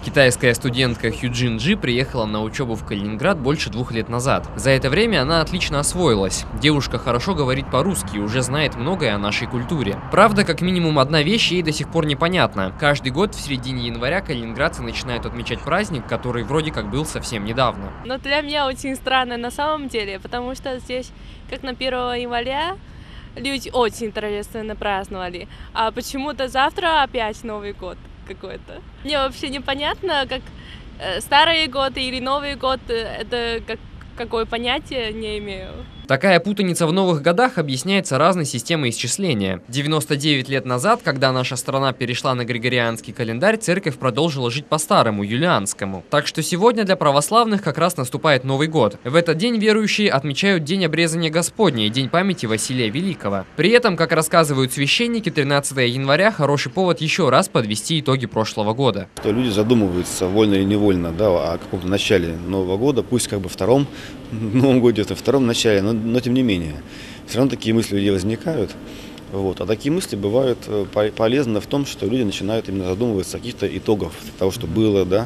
Китайская студентка Хюджин Джи приехала на учебу в Калининград больше 2 лет назад. За это время она отлично освоилась. Девушка хорошо говорит по-русски и уже знает многое о нашей культуре. Правда, как минимум одна вещь ей до сих пор непонятна. Каждый год в середине января калининградцы начинают отмечать праздник, который вроде как был совсем недавно. Но для меня очень странно на самом деле, потому что здесь, как на 1 января, люди очень торжественно праздновали, а почему-то завтра опять Новый год какой-то. Мне вообще непонятно, как старый год или Новый год, это какое понятие, не имею. Такая путаница в новых годах объясняется разной системой исчисления. 99 лет назад, когда наша страна перешла на григорианский календарь, церковь продолжила жить по старому, юлианскому. Так что сегодня для православных как раз наступает Новый год. В этот день верующие отмечают День обрезания Господня и День памяти Василия Великого. При этом, как рассказывают священники, 13 января хороший повод еще раз подвести итоги прошлого года. Что люди задумываются, вольно или невольно, да, о каком-то начале Нового года, пусть как бы втором Новом годе, это втором начале, но тем не менее, все равно такие мысли у людей возникают. Вот. А такие мысли бывают полезны в том, что люди начинают именно задумываться о каких-то итогах того, что было, да,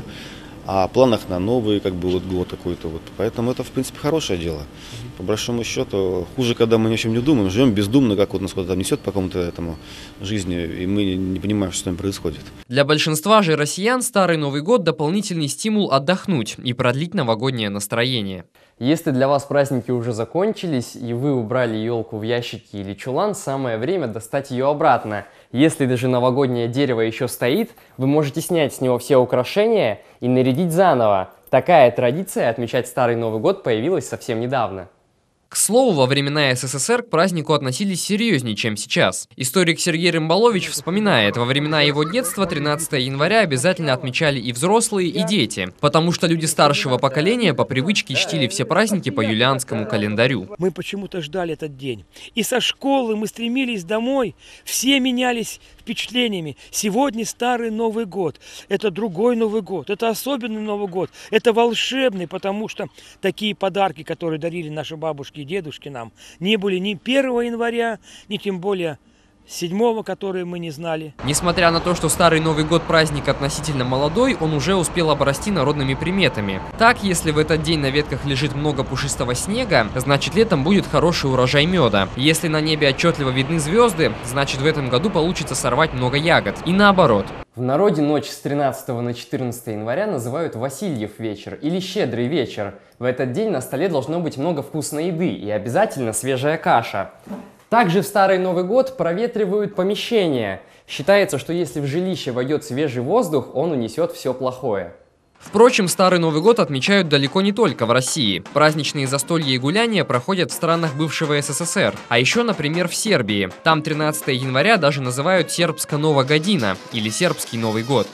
о планах на новый год какой-то. Вот. Поэтому это, в принципе, хорошее дело. По большому счету, хуже, когда мы ни о чем не думаем, живем бездумно, как вот нас куда-то несет по какому-то этому жизни, и мы не понимаем, что с нами происходит. Для большинства же россиян Старый Новый год – дополнительный стимул отдохнуть и продлить новогоднее настроение. Если для вас праздники уже закончились, и вы убрали елку в ящики или чулан, самое время достать ее обратно. Если даже новогоднее дерево еще стоит, вы можете снять с него все украшения и нарядить заново. Такая традиция отмечать Старый Новый год появилась совсем недавно. К слову, во времена СССР к празднику относились серьезнее, чем сейчас. Историк Сергей Рымбалович вспоминает, во времена его детства 13 января обязательно отмечали и взрослые, и дети, потому что люди старшего поколения по привычке чтили все праздники по юлианскому календарю. Мы почему-то ждали этот день. И со школы мы стремились домой, все менялись впечатлениями. Сегодня Старый Новый год, это другой Новый год, это особенный Новый год, это волшебный, потому что такие подарки, которые дарили наши бабушки и дедушки нам, не были ни 1 января, ни тем более 7-го, которые мы не знали. Несмотря на то, что Старый Новый год праздник относительно молодой, он уже успел обрасти народными приметами. Так, если в этот день на ветках лежит много пушистого снега, значит летом будет хороший урожай меда. Если на небе отчетливо видны звезды, значит в этом году получится сорвать много ягод. И наоборот. В народе ночь с 13 на 14 января называют Васильев вечер или Щедрый вечер. В этот день на столе должно быть много вкусной еды и обязательно свежая каша. Также в Старый Новый год проветривают помещения. Считается, что если в жилище войдет свежий воздух, он унесет все плохое. Впрочем, Старый Новый год отмечают далеко не только в России. Праздничные застолья и гуляния проходят в странах бывшего СССР. А еще, например, в Сербии. Там 13 января даже называют «Сербска Нова Година» или «Сербский Новый год».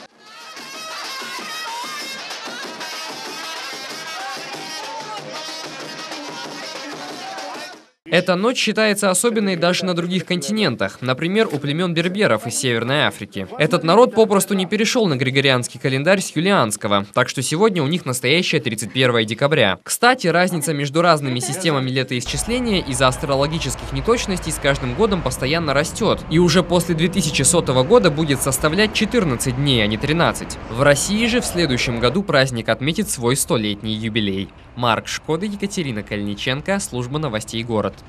Эта ночь считается особенной даже на других континентах, например, у племен берберов из Северной Африки. Этот народ попросту не перешел на григорианский календарь с юлианского, так что сегодня у них настоящее 31 декабря. Кстати, разница между разными системами летоисчисления из-за астрологических неточностей с каждым годом постоянно растет, и уже после 2100 года будет составлять 14 дней, а не 13. В России же в следующем году праздник отметит свой 100-летний юбилей. Марк Шкода, Екатерина Кальниченко, служба новостей «Город».